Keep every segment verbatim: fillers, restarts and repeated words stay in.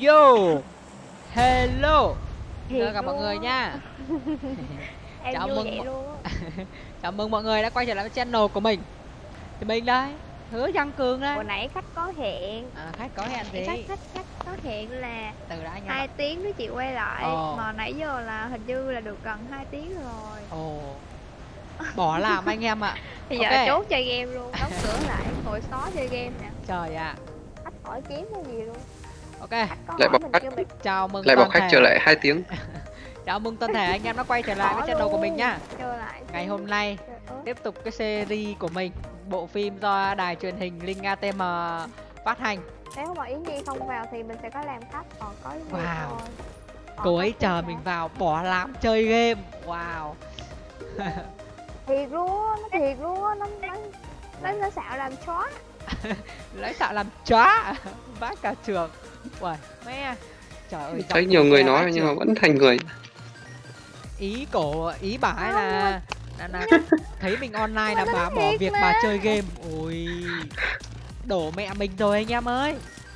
Yo, hello, Thiệt chào gặp mọi luôn người á. nha. Em Chào vui mừng vậy mọi- luôn á. Chào mừng mọi người đã quay trở lại với channel của mình. Thì mình đây, Hứa Văn Cường đây. Hồi nãy khách có hẹn. À, khách có hẹn Nãy khách gì? khách khách có hẹn là Từ đã anh em ạ. hai tiếng nữa chị quay lại. Ồ. Mà nãy giờ là hình như là được gần hai tiếng rồi. Ồ, bỏ làm anh em ạ. Bây giờ Ok. trốn chơi game luôn, đóng cửa lại ngồi xó chơi game nè. Trời ạ. Khách hỏi kiếm cái gì luôn. Ok, Khách có Lại hỏi bảo mình khách. kêu mình chào mừng Lại bảo toàn khách thể. trở lại hai tiếng. Chào mừng toàn thể anh em đã quay trở lại với bỏ channel của mình luôn. nhá. Chơi lại. Ngày hôm nay Trời ơi. tiếp tục cái series của mình, bộ phim do đài truyền hình Linh a tê em phát hành. Nếu mà Yến Nhi không vào thì mình sẽ có làm khách, còn có Yến Nhi Wow. thôi. Còn Cô ấy khách chờ thì mình sao? vào bỏ làm chơi game. Wow. Thiệt luôn á, nó thiệt luôn á, nó nó nó nó xạo làm chó. Lấy xạo làm chó. Vác cả trường. Uầy, mẹ. Trời ơi, Thấy giọng nhiều của người xe nói vác nhưng mà trường. vẫn thành người. Ý cổ, ý bà ấy là là, là thấy mình online là Mà nó bà bỏ thiệt việc mà. bà chơi game. Ôi, đổ mẹ mình rồi anh em ơi.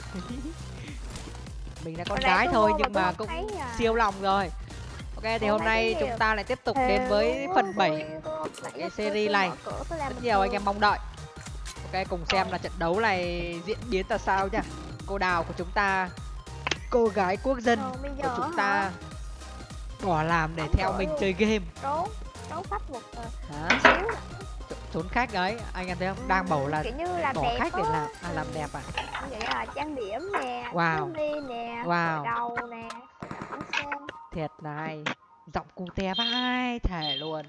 Mình là con Hồi nãy gái tôi thôi vô mà nhưng tôi mà không cũng thấy à. siêu lòng rồi. Ok, thì Ủa, hôm mấy nay cái chúng gì? ta lại tiếp tục Thề đến với luôn á, phần tôi- bảy tôi- của nãy cái giờ tôi- series tôi này. mở cửa tôi làm Rất bình nhiều anh thường. em mong đợi. Ok, cùng xem là trận đấu này diễn biến ra sao nhá. Cô đào của chúng ta, cô gái quốc dân Ờ, bây của giờ chúng hả? ta bỏ làm để Đóng theo cửa mình luôn. chơi game. trốn trốn khách một ờ, Hả? xíu Tr- Trốn khách đấy, anh em thấy không? Đang bảo là kiểu như làm bỏ đẹp khách để á. làm à, làm đẹp à? Vậy là trang điểm nè, Wow. ly nè, Wow. gội đầu nè, ống sen. Thiệt này, giọng cute vai thể luôn.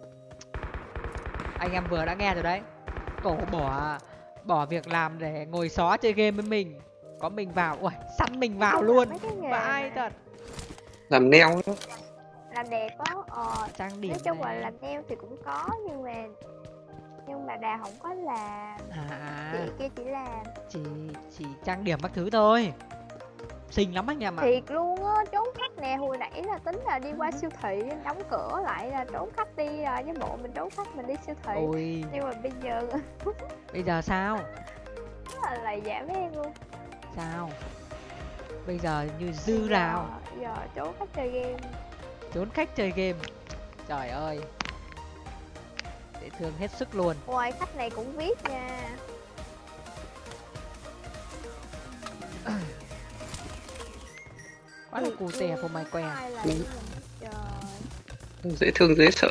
Anh em vừa đã nghe rồi đấy. Cổ bỏ bỏ việc làm để ngồi xó chơi game với mình. Có mình vào, ui, săn mình vào luôn. Mấy cái nghề Vai này thật. Làm neo đó. làm đẹp á, ờ, Trang điểm nói chung là này. làm nail thì cũng có nhưng mà nhưng mà Đà không có làm, À, chị kia chỉ làm. chỉ chỉ trang điểm các thứ thôi. Xinh lắm anh em ạ. Thiệt luôn á, trốn khách nè, hồi nãy là tính là đi qua siêu thị đóng cửa lại là trốn khách đi rồi, chứ bộ mình trốn khách mình đi siêu thị. Ôi, Nhưng mà bây giờ bây giờ sao? là lại giảm em luôn. Sao? Bây giờ như dư Bây nào? giờ, giờ trốn khách chơi game. Trốn khách chơi game. Trời ơi. Dễ thương hết sức luôn. Ngoài khách này cũng viết nha. Quá là cù tè của mày què. Ai là Ừ. cái mình? Trời. Dễ thương dễ sợ.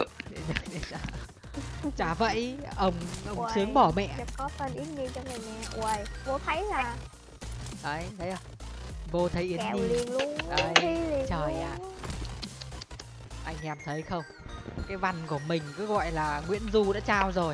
Chả vậy, ông ông Uầy, sướng bỏ mẹ. Giờ có tên Yến Nhi trong này nè. Uầy, vô thấy là Đấy, thấy không? Vô thấy Yến kẹo Nhi. liền luôn. Đấy, Thi liền trời luôn. ạ. Anh em thấy không? Cái văn của mình cứ gọi là Nguyễn Du đã trao rồi.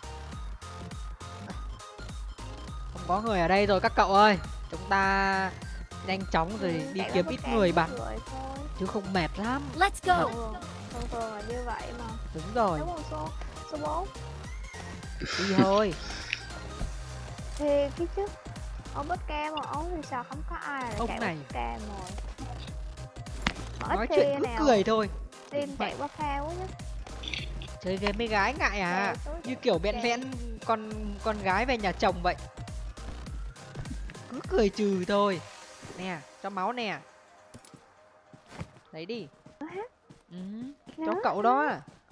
Không có người ở đây rồi các cậu ơi. Chúng ta nhanh chóng rồi Ừ, đi tại kiếm nó ít có người cam bắn. người thôi. Chứ không mệt lắm. Let's go. Thường thường thường là như vậy mà. Đúng rồi, Đúng không số số bốn đi thôi. thì cái chứ ông bớt cam mà ông thì sao không có ai là Ông chạy này. bớt cam rồi. Mà Nói ít chuyện khi cứ nào cười thôi. tim chạy qua phao quá nhá. Chơi game với gái ngại à? Dạ, tối Như kiểu bẹn dạ. vẽn con con gái về nhà chồng vậy. Cứ cười trừ thôi. Nè, cho máu nè. Lấy đi. Ừ, cho Đó. cậu đó.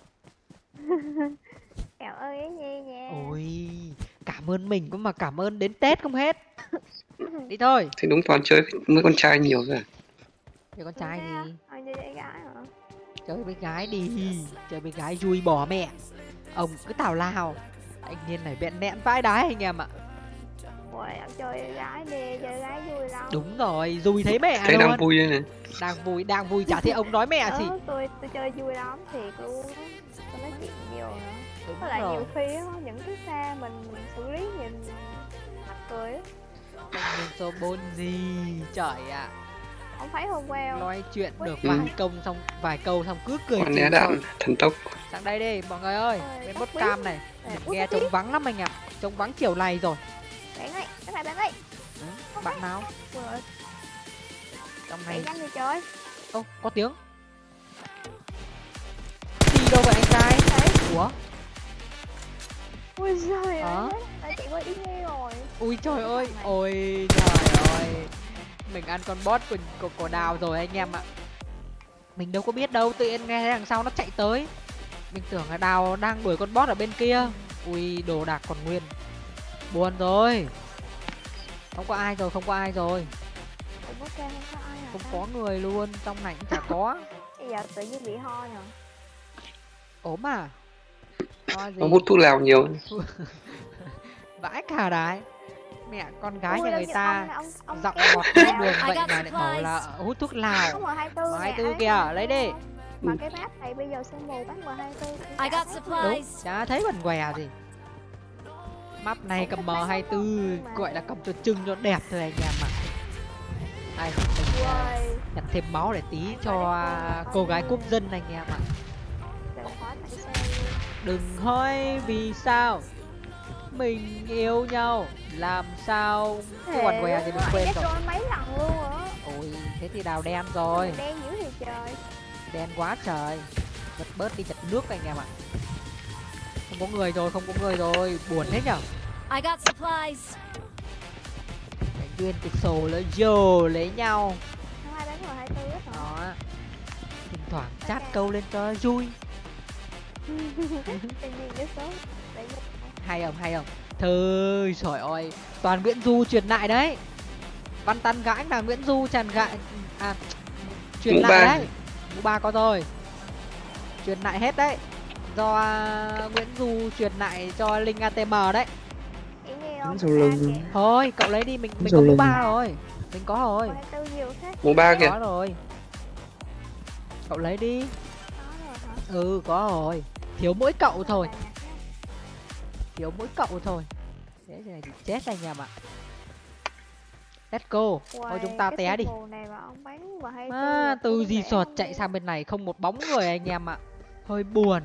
Cảm ơn Yến Nhi nha. Ôi, cảm ơn mình cũng mà cảm ơn đến Tết không hết. Đi thôi. Thì đúng toàn chơi với mấy con trai nhiều rồi. Chơi con trai đi. Anh chơi với gái hả? Chơi với gái đi. Chơi với gái vui bỏ mẹ. Ông cứ tào lao. Anh Nhiên này bẹn nẹn vãi đái anh em ạ. Ui, ông chơi với gái đi, chơi với gái vui lắm. Đúng rồi, vui thấy mẹ Thấy luôn. đang vui đây này. Đang vui, đang vui chả thấy ông nói mẹ gì. Ờ, tôi tôi chơi vui lắm thiệt luôn á. Tôi nói chuyện nhiều nữa. Đúng Với lại rồi. nhiều khi á, những cái pha mình xử lý nhìn mặt cười á. Anh Nhiên số bốn gì. Trời ạ. Ông thấy hôm qua không? Nói chuyện được Ừ. vài công xong vài câu xong cứ cười Còn trừ né thôi. đạn thần tốc. Sang đây đi mọi người ơi. Ôi, Bên tóc bốt quý. cam này. Để Mình út nghe tóc quý. trông vắng lắm anh ạ. Trông vắng chiều này rồi. Bạn ơi, các bạn bạn ơi. Ừ, bạn nào? Ui ơi, Trong bạn này. nhanh đi chơi. Ô, có tiếng. Đi đâu vậy anh trai? Đấy. Ủa? Ui giời Hả? ơi, tại chị qua Yến Nhi rồi. Ui trời ơi. Ôi trời ơi. Mình ăn con boss của, của, của đào rồi anh em ạ. Mình đâu có biết đâu, tự nhiên nghe đằng sau nó chạy tới. Mình tưởng là đào đang đuổi con boss ở bên kia. Ui, đồ đạc còn nguyên. Buồn rồi. Không có ai rồi, không có ai rồi. Ủa, bốt ra không có ai hả Không ta? có người luôn, trong này cũng chả có. Bây giờ tự nhiên bị ho nè. Ốm à? Ho gì? Nó hút thuốc lào nhiều. Vãi cả đái. Mẹ, con gái Ui, nhà đâu người như ta ông này, ông- ông- giọng ngọt lên đường I vậy got mà lại bảo là hút thuốc lào. Có M hai mươi tư M hai mươi nè, tư ấy, kìa, M hai mươi tư lấy đi. không? Mà cái map này bây giờ sương mù bán M hai mươi tư. I got Đúng, supplies. chả thấy quần què gì. Map này cầm M hai mươi tư gọi là cầm cho trưng cho đẹp thôi anh em ạ. Đây, mình à, Ui, nhặt thêm máu để tí cho à, cô gái quốc dân anh em ạ. đừng hỏi tại sao luôn. Đừng hỏi vì sao mình yêu nhau, làm sao có quần què gì mình Thiệt, quên chết rồi. rồi mấy lần luôn á. Ôi, thế thì đào đen rồi. Đen dữ thì trời. Đen quá trời. Giật bớt đi chặt nước anh em ạ. Không có người rồi, không có người rồi. Buồn thế nhở. I got supplies. Cái duyên cái sổ nó dồ lấy nhau. Không ai bán M hai mươi tư hết hả? Đó. Thỉnh thoảng chat câu lên cho vui. Tự nhiên cái số. Để vô. Hay không, hay không? Thôi, trời ơi. Toàn Nguyễn Du truyền lại đấy. Văn Tân gãi là Nguyễn Du tràn gãi. À, truyền Mũ lại ba. đấy. Mũ ba có rồi. Truyền lại hết đấy. Do à, Nguyễn Du truyền lại cho Linh a tê em đấy. Ý nghe không? Sau lưng. Ra kìa. Thôi, cậu lấy đi, mình mình Sau có mũ lưng. ba rồi. Mình có rồi. M hai mươi tư nhiều thế. Mũ ba kìa. Có rồi. Cậu lấy đi. Có rồi hả? Ừ, có rồi. Thiếu mỗi cậu thôi. Bà nhặt nhá. Thiếu mỗi cậu thôi. Thế này thì chết anh em ạ. Let's go. Thôi Uầy, chúng ta cái té đi. sương mù này mà ông bán M hai mươi tư À, là từ cũng gì rẻ sọt không chạy đi. sang bên này không một bóng người anh em ạ. Hơi buồn.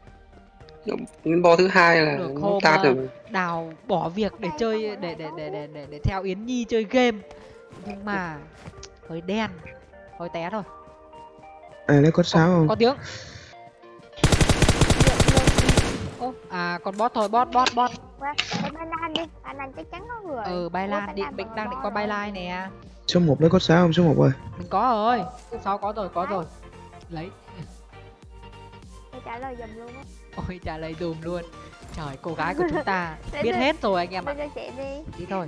Nguyên bo thứ hai là Được nó hôm tạt à, rồi. Đào bỏ việc để chơi để để để để để, để theo Yến Nhi chơi game. Nhưng mà hơi đen. Hơi té thôi. Ai lấy cốt sáo không? Có tiếng. Ô, à con bot thôi, bot bot bot. Qua,ไปbay lan đi, bay lan chắc chắn có người. Ừ, bay Ủa, lan bay đi, lan mình bằng đang người định bo qua bay rồi. lan nè. Số một lấy cốt sáo không? Số một ơi. Mình có rồi. Sao có rồi, có rồi. Lấy. Tôi trả lời giùm luôn á. Ôi trả lời dùm luôn. Trời, cô gái của chúng ta Để biết tôi- hết rồi anh em Đưa ạ. cho chị đi. Đi thôi.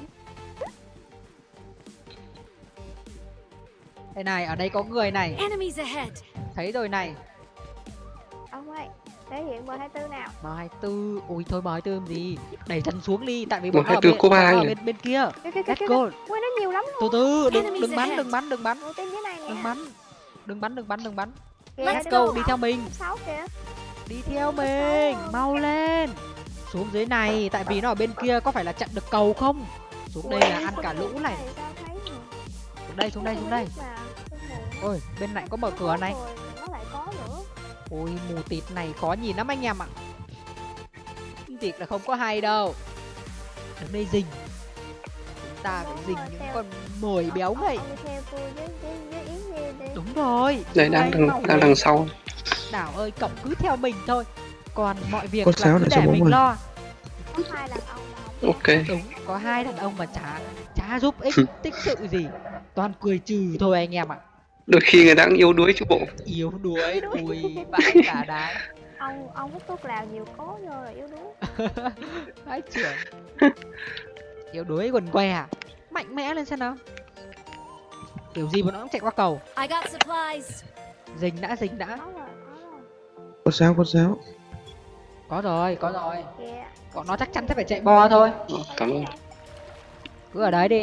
Đây này, ở đây có người này. Enemies ahead. Thấy rồi này. Ông ơi, thể hiện M hai mươi tư nào. M hai mươi tư. Ui thôi M hai mươi tư làm gì. Đẩy chân xuống đi. Tại vì M bọn nó hai ở mươi tư bên, có bọn ba nó ở nhỉ? bên, bên kia. Kìa, kìa, kìa, Let's kìa. go. Ui, nó nhiều lắm luôn. Từ từ, đừng, Enemies đừng bắn, ahead. đừng bắn, đừng bắn. Ủa, trên dưới này nè. Đừng bắn. Đừng bắn, đừng bắn, đừng bắn. Kìa, Let's đi go, đâu đi hả? theo mình. Sáu kìa. Đi theo mình. Mau lên. Xuống dưới này. Tại vì nó ở bên kia có phải là chặn được cầu không? Xuống đây Ui, là ăn cả sương mù lũ này. sao thấy nhỉ? Xuống đây, xuống đây, xuống đây. Mà, sương mù. Ôi, bên này có mở Nó cửa có này. rồi, nó lại có nữa. Ôi mù tịt này khó nhìn lắm anh em ạ. Tịt là không có hay đâu. Đứng đây rình. Chúng ta phải rình những con mồi béo Ông- ngậy. ông đi theo tôi với với với Yến Nhi đi. Đúng rồi. Đây đang Đây, mau đằng, đang lên. đằng sau. Đảo ơi, cậu cứ theo mình thôi. Còn mọi việc Cốt là sáo cứ này để số bốn mình mươi. lo. Có hai đàn ông mà không. Ok. Đúng, có hai đàn ông mà chả chả giúp ích tích sự gì. Toàn cười trừ thôi anh em ạ. Đôi khi người ta cũng yếu đuối chứ bộ. Yếu đuối, ui vãi cả đái. Ông ông hút thuốc lào nhiều cố vô rồi yếu đuối. Vãi trưởng. Yếu đuối quần què à? Mạnh mẽ lên xem nào. Kiểu gì mà nó cũng chạy qua cầu. I got supplies. Dình đã, dình đã. Có rồi, có rồi. Cốt sáo, cốt sáo. Có rồi, có rồi. Kìa. Bọn nó chắc chắn sẽ phải chạy bo thôi. Ờ, cảm ơn. Cứ ở đấy đi.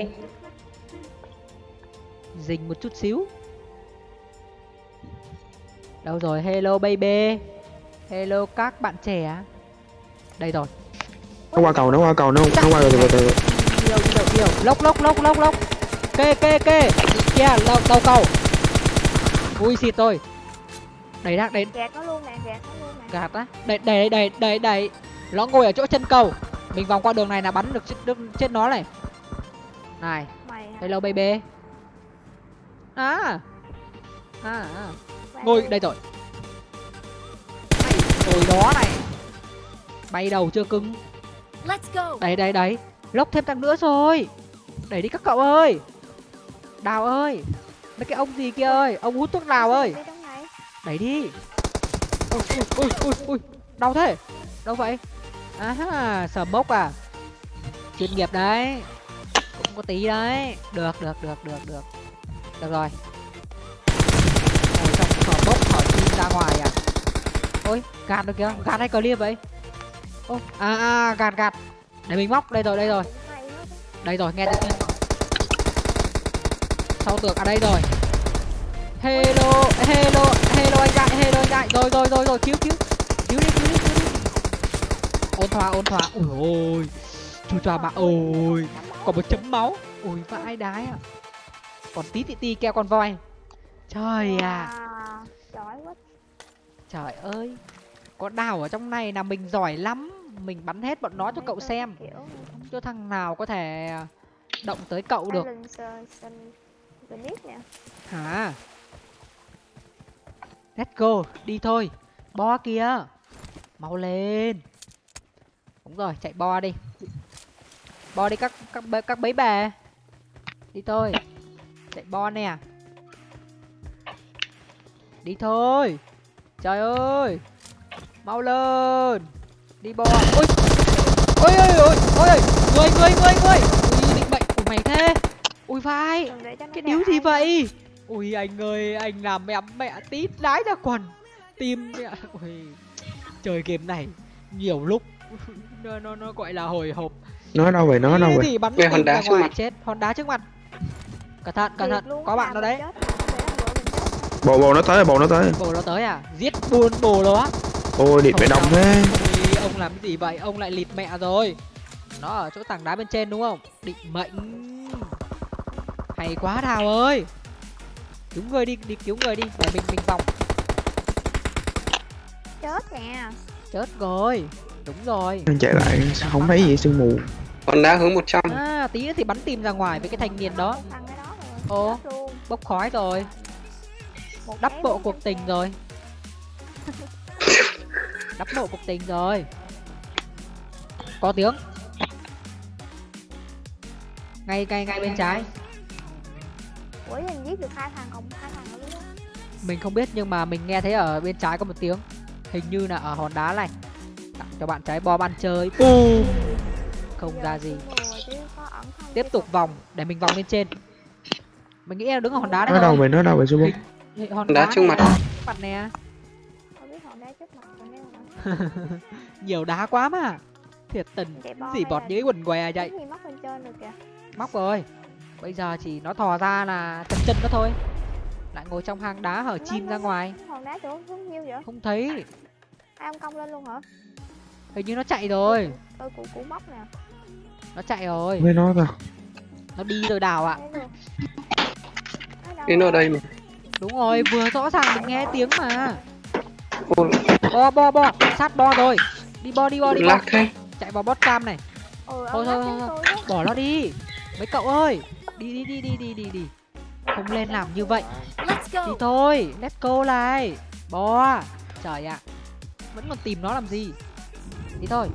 Dình một chút xíu. Đâu rồi, hello baby. Hello các bạn trẻ. Đây rồi. Nó qua cầu, nó qua cầu, nó nó qua rồi từ từ. Nhiều, nhiều, nhiều. Lốc, lốc, lốc, lốc, lốc. Kê, kê, kê. Kia, đầu, đầu cầu. Ui xịt tôi. Đẩy ra, đẩy, Gạt nó luôn nè, gạt nó luôn nè. gạt á. Đẩy, đẩy, đẩy, đẩy, đẩy. Nó ngồi ở chỗ chân cầu. Mình vòng qua đường này là bắn được chết, được chết nó này. Này, Mày hả? hello baby. À. À, à. Qua Ngồi đi. đây rồi. Mày ngồi đó này. Bay đầu chưa cưng. Let's go. Đấy đấy đấy. Lốc thêm tăng nữa rồi. Đẩy đi các cậu ơi. Đào ơi, mấy cái ông gì kia ơi, ông hút thuốc lào ơi. Đi trong này. Đẩy đi. Ui ui ui ui, đau thế. Đâu vậy? À ha, sờ mốc à. Chuyên nghiệp đấy. Cũng có tí đấy. Được được được được được. Được rồi. Ngồi trong sờ mốc thở chim ra ngoài à. Ôi, gạt được kìa, gạt hay clear vậy? Ô, à à gạt gạt. Để mình móc, đây rồi, đây rồi. Đây rồi, nghe tiếng. Sau tường à đây rồi. Hello, hello, hello anh đại, hello anh đại. Rồi rồi rồi rồi, cứu cứu. Cứu đi, cứu đi, cứu đi. Ôn thoa, ôn thoa. Ôi ôi. Chú choa bà ôi. Còn một chấm máu. Ôi vãi đái à. Còn tí tị ti keo con voi. Trời à. Giỏi quá. Trời ơi. Có đào ở trong này là mình giỏi lắm. Mình bắn hết bọn nó cho cậu xem. Cho thằng nào có thể động tới cậu được. Hả? Let's go, đi thôi. Bo kìa. Mau lên. Đúng rồi, chạy bo đi. Bo đi các các các bấy bè. Đi thôi. Chạy bo nè. Đi thôi. Trời ơi. Mau lên. Đi bo. Ôi. Ôi ôi ôi ôi. Người người người người. Ui định bệnh của mày thế. Ui vai. Cái điếu gì vậy? Ui anh ơi, anh làm mẹ mẹ tít đái ra quần. Tim mẹ. Ui. Chơi game này nhiều lúc nó nó nó gọi là hồi hộp. Nó đâu vậy, nó đâu vậy? Thì bắn Nghe hòn đá trước mặt. chết, hòn đá trước mặt. Cẩn thận, cẩn thận, có bạn nào đấy. Bồ bồ nó tới, bồ nó tới. Bồ nó tới à? Giết buôn bồ nó. Ôi địt mẹ đông thế. Ôi, ông làm cái gì vậy? Ông lại lịt mẹ rồi. Nó ở chỗ tảng đá bên trên đúng không? Định mệnh. Hay quá Đào ơi. Cứu người đi, đi cứu người đi, để mình mình vòng. Chết nè. Chết rồi. Đúng rồi. Anh chạy lại không thấy gì sương mù. Hòn đá hướng một trăm. À, tí nữa thì bắn tìm ra ngoài với cái thanh niên đó. Ồ, bốc khói rồi. Đắp bộ cuộc tình rồi. Đắp bộ cuộc tình rồi. Có tiếng. Ngay ngay ngay bên trái. Ủa mình giết được hai thằng, còn hai thằng nữa đó. Mình không biết nhưng mà mình nghe thấy ở bên trái có một tiếng. Hình như là ở hòn đá này. Tặng cho bạn trái bom ăn chơi. Boom. Không ra gì. Tiếp tục vòng để mình vòng lên trên. Mình nghĩ em đứng ở hòn đá đấy. Nó đâu vậy, nó đâu vậy Subo? Hòn đá trước mặt. Mặt nè. Không biết hòn đá trước mặt còn đâu hả? Nhiều đá quá mà. Thiệt tình. Gì bọt dưới quần què vậy. Móc lên trên được kìa. Móc rồi. Bây giờ chỉ nó thò ra là chân chân nó thôi. Lại ngồi trong hang đá hở chim ra ngoài. Hòn đá chỗ không nhiêu vậy? Không thấy. Ai ông cong lên luôn hả? Hình như nó chạy rồi. Tôi cụ cụ móc nè. Nó chạy rồi. Với nó ta. Nó đi rồi Đào ạ. Đến ở đây mà. Đúng rồi, vừa rõ ràng mình nghe tiếng mà. Ôi, Bo bo bo, sát bo rồi. Đi bo đi bo đi bo. lạc thế. Chạy vào bot cam này. Ừ, Thôi thôi thôi, thôi. Bỏ nó đi. Mấy cậu ơi. Đi đi đi đi đi đi đi. Không lên làm như vậy. Let's Đi go. thôi, let's go lại. Bo. Trời ạ. Vẫn còn tìm nó làm gì. Đi thôi.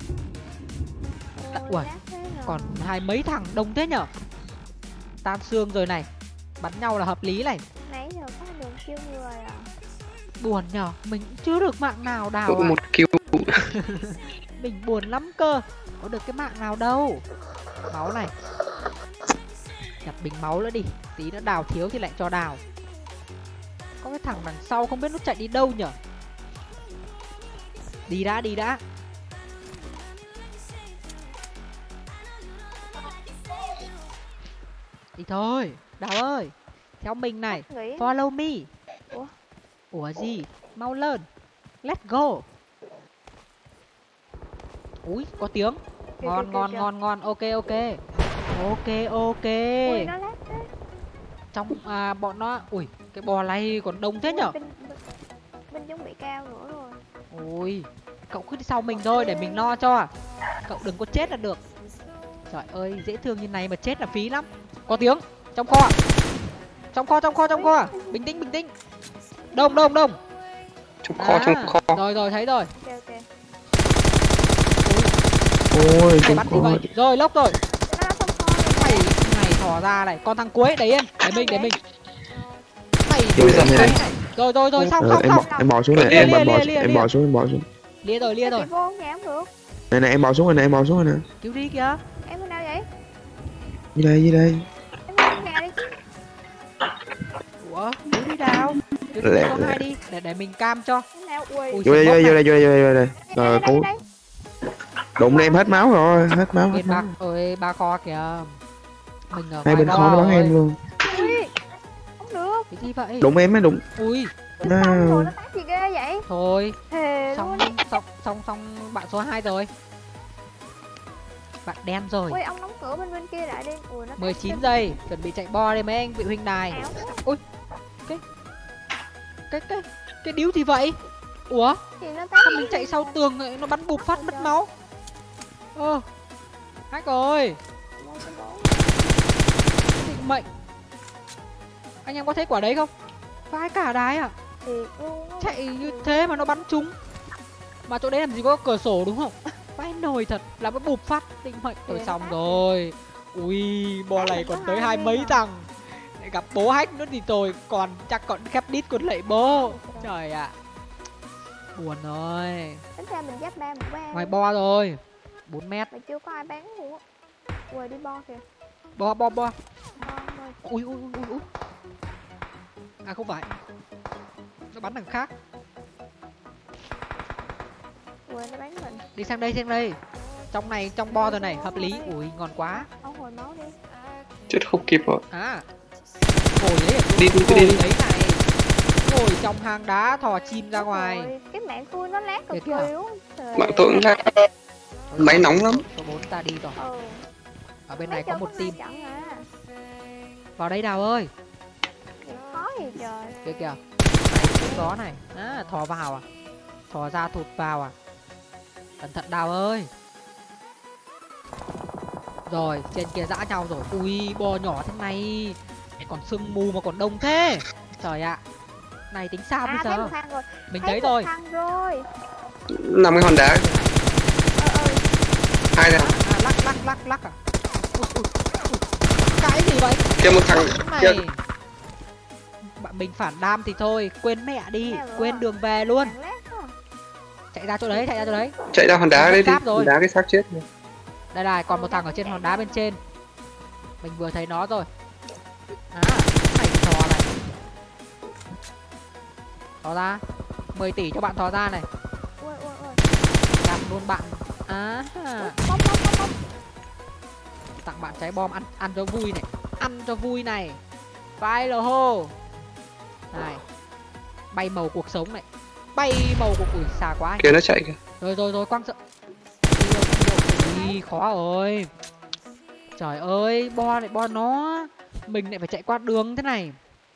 Ui, còn hai mấy thằng đông thế nhở. Tan xương rồi này. Bắn nhau là hợp lý này. Nãy giờ có đường kêu người à. Buồn nhở. Mình cũng chưa được mạng nào Đào Có à. một kill. Mình buồn lắm cơ. Có được cái mạng nào đâu. Máu này. Nhặt bình máu nữa đi. Tí nữa Đào thiếu thì lại cho Đào. Có cái thằng đằng sau không biết nó chạy đi đâu nhở. Đi đã, đi đã. Đi thôi. Đào ơi. Theo mình này. Nghĩ Follow me. Ủa? Ủa gì? Mau lên. Let's go. Úi, có tiếng. Kìa, Ngon, kìa, ngon, kìa. ngon, ngon. Ok, ok. Ok, ok. Ui, nó lát thế. Trong à, bọn nó. Ui, cái bò này còn đông thế nhở. Binh, binh, binh chuẩn bị cao nữa rồi. Ui, cậu cứ đi sau mình thôi để mình no cho. Cậu đừng có chết là được. Trời ơi, dễ thương như này mà chết là phí lắm. Có tiếng. Trong kho. Trong kho, trong kho, trong kho. Bình tĩnh, bình tĩnh. Đông, đông, đông. Trong kho, À, trong kho. Rồi, rồi, thấy rồi. Ok ok. Ôi Mày chúng bắn gì có. vậy? Rồi, lốc rồi. Nó đã không kho rồi. Mày, mày thò ra này, con thằng cuối để yên, để mình để mình. Mày Ui giời đấy ơi. này. Rồi rồi rồi xong Ờ, xong em xong. bỏ, em bỏ xuống này, Lia, em lia, bỏ, bỏ, lia, lia, em lia. bỏ xuống, em bỏ xuống. Lia rồi lia Em rồi. chị vô nhà không được. Này này em bỏ xuống rồi nè, em bỏ xuống rồi nè. Cứu đi kìa. Em bên nào vậy? Dưới đây, dưới đây. Em vô nhà đi. Ủa, cứu đi đào. Cứu Lẹ, số lẹ. hai đi, để để mình cam cho. Em nào? Ui. Ui, Vô đây, vô đây, smoke vô này. đây, vô đây, vô đây, vô đây. Đây, Rồi, đây, cứu. đây, Đụng em hết máu rồi, hết máu, hết Bên máu. bạc ơi, ba kho kìa. Mình ở Hai ngoài bên kho kho nó bắn rồi. em luôn. đây. Ui. Không được. Cái gì vậy? Đụng em mới đụng. Ui, Nó xong rồi nó tát gì ghê vậy? thôi. Thề Xong luôn. xong xong xong bạn số hai rồi. Bạn đen rồi. Ui, ông đóng cửa bên bên kia lại đi. Ui, nó mười tát chín kinh. giây, chuẩn bị chạy bo đây mấy anh vị huynh đài. Ảo Ui. quá. Cái cái cái điếu gì vậy? Ủa, Gì nó tát sao mình chạy sau tường ấy, nó bắn bụp phát mất máu. Ơ. Hack rồi. Định mệnh. Anh em có thấy quả đấy không? Vãi cả đái à? Thiệt luôn á. Chạy như thế mà nó bắn trúng. Mà chỗ đấy làm gì có cửa sổ đúng không? Vãi nồi thật, là nó bụp phát định mệnh. Rồi Thiệt xong á. rồi. Ui, bo này còn tới hai mấy thằng. Lại gặp bố hack nữa thì rồi, còn chắc còn khép đít còn lạy bố. Trời ạ. Buồn rồi. Tính ra mình giáp ba một ba. Ngoài bo rồi. bốn mét. Mà chưa có ai bán luôn á. Ui, đi bo kìa. Bo bo bo. Bo thôi. Ui ui ui ui. À không phải. Nó bắn thằng khác. Ui, nó bán mình. Đi sang đây sang đây. Trong này trong bo rồi này, hợp lý. Ui ngon quá. Ông hồi máu đi. Chết không kịp rồi. À. Ngồi đấy ở chỗ- Đi, đi, cứ đi, ngồi đi. đấy này. Ngồi trong hang đá thò chim ra ngoài. Rồi, cái mạng tôi nó lát Kìa cực kìa. kỳ luôn. Trời Mạng tôi cũng khác. Máy nóng lắm. Số bốn ta đi rồi. Ừ. Ở bên Mấy này có chân một hai team. trận à. Vào đây Đào ơi. Việc khó gì trời. Kìa kìa. Này cũng có này. À, thò vào à. Thò ra thụt vào à. Cẩn thận Đào ơi. Rồi, trên kia dã nhau rồi. Ui, bo nhỏ thế này. Còn sương mù mà còn đông thế. Trời ạ. Này tính sao bây À, thấy giờ? một thằng rồi. Mình thấy một rồi. thằng rồi. Nằm cái hòn đá. Ờ, ừ. Hai thằng. À, lắc lắc lắc lắc à. Ui, ui, ui. Cái gì vậy? Kia một thằng. Này. Kia. Bạn mình phản đam thì thôi, quên mẹ đi, Mẹ rồi. quên đường về luôn. Thằng lát quá. Chạy ra chỗ đấy, chạy ra chỗ đấy. Chạy ra hòn đá Mình đấy đi. cáp rồi. Đá cái xác chết. Đây này, còn một thằng ở trên hòn đá bên trên. Mình vừa thấy nó rồi. À, này thò này. Thò ra. mười tỷ cho bạn thò ra này. Ui, ui, ui. Gặp luôn bạn. À, Bom, bom, bom, bom. tặng bạn trái bom ăn ăn cho vui này. Ăn cho vui này. Fire hô. Này. Bay màu cuộc sống này. Bay màu cuộc ui xa quá. Kia nó chạy kìa. Rồi rồi rồi quăng sợ. Ui khó rồi. Trời ơi, bo lại bo nó. Mình lại phải chạy qua đường thế này.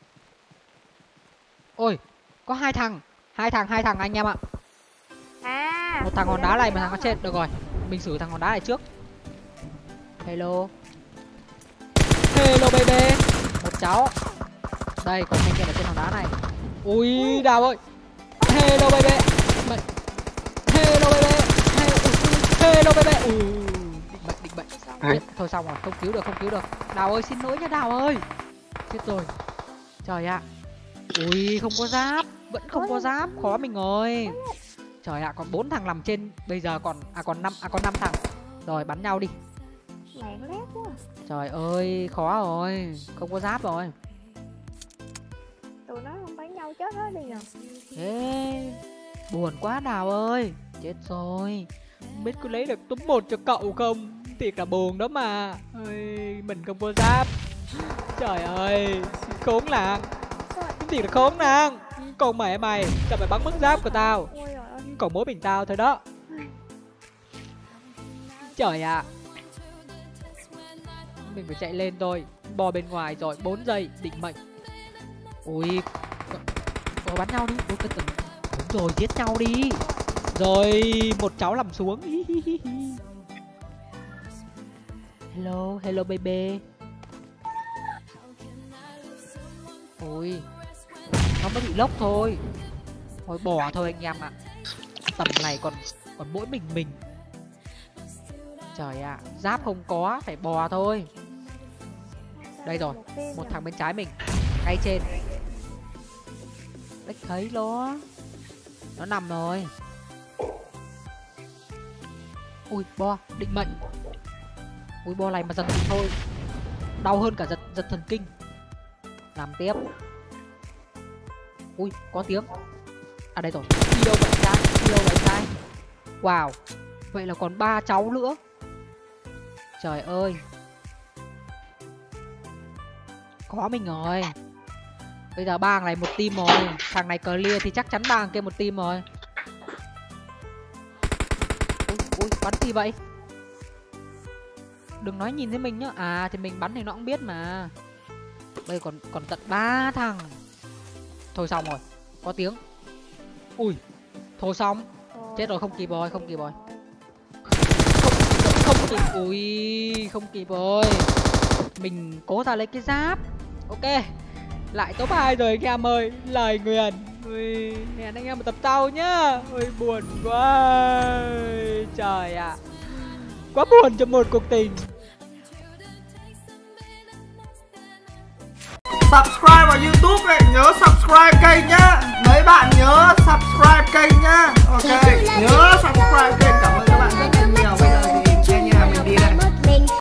Ôi, có hai thằng. Hai thằng, hai thằng anh em ạ. À. Một thằng hòn thì đá ra này, cái một thằng đó có trên. Được rồi, mình xử thằng hòn đá này trước. Hello. Hello baby. Một cháu. Đây, còn anh em ở trên hòn đá này. Ui, Đào ơi. Hello baby. Mày- Hello baby. Hello, hello baby. Ui, định bệnh, định bệnh. Ai? Chết, thôi xong rồi, không cứu được, không cứu được. Đào ơi, xin lỗi nhá Đào ơi. Chết rồi. Trời ạ. Ui, không có giáp, vẫn không có giáp, khó mình rồi. Trời ạ, còn bốn thằng nằm trên, bây giờ còn à còn năm à còn năm thằng. Rồi bắn nhau đi. Mạng lát quá. Trời ơi, khó rồi, không có giáp rồi. Tụi nó không bắn nhau chết hết đi nhờ. Ê, buồn quá Đào ơi. Chết rồi. Không biết có lấy được top một cho cậu không? Thiệt là buồn đó mà. Ôi, mình không có giáp. Trời ơi, khốn nạn. Thiệt là khốn nạn. Còn mẹ mày, sao mày bắn mất giáp của tao? Ui trời ơi. Còn mỗi mình tao thôi đó. Trời ạ. Mình phải chạy lên thôi. Bò bên ngoài rồi, bốn giây, định mệnh. Ui, có, có bắn nhau đi. Ui, cái từng... Đúng rồi, giết nhau đi. Rồi, một cháu nằm xuống. Hello, hello baby. Ui, nó mới bị lốc thôi. Thôi bỏ thôi anh em ạ. Tầm này còn còn mỗi mình mình. Trời ạ, à, giáp không có, phải bò thôi. Đây rồi, Một viên một rồi. thằng bên trái mình, ngay trên. Đích thấy nó. Nó nằm rồi. Ui, bo, định mệnh. Ui, bo này mà giật thì thôi. Đau hơn cả giật giật thần kinh. Làm tiếp. Ui, có tiếng. À đây rồi. Đi đâu vậy trai? Đi đâu vậy trai? Wow. Vậy là còn ba cháu nữa. Trời ơi. Có mình rồi. Bây giờ ba thằng này một team rồi. Thằng này clear thì chắc chắn ba thằng kia một team rồi. Ui, ui, bắn gì vậy? Đừng nói nhìn thấy mình nhá. À thì mình bắn thì nó cũng biết mà. Bây giờ còn còn tận ba thằng. Thôi xong rồi. Có tiếng. Ui. Thôi xong. Chết rồi, không kịp rồi, không kịp rồi. Không, không kịp. Ui, không kịp rồi. Mình cố ra lấy cái giáp. Ok. Lại top hai rồi anh em ơi. Lời nguyền. Ui, hẹn anh em một tập sau nhá. Ui, buồn quá. Trời ạ. À. Quá buồn cho một cuộc tình. Subscribe vào YouTube ấy, nhớ subscribe kênh nhá. Mấy bạn nhớ subscribe kênh nhá.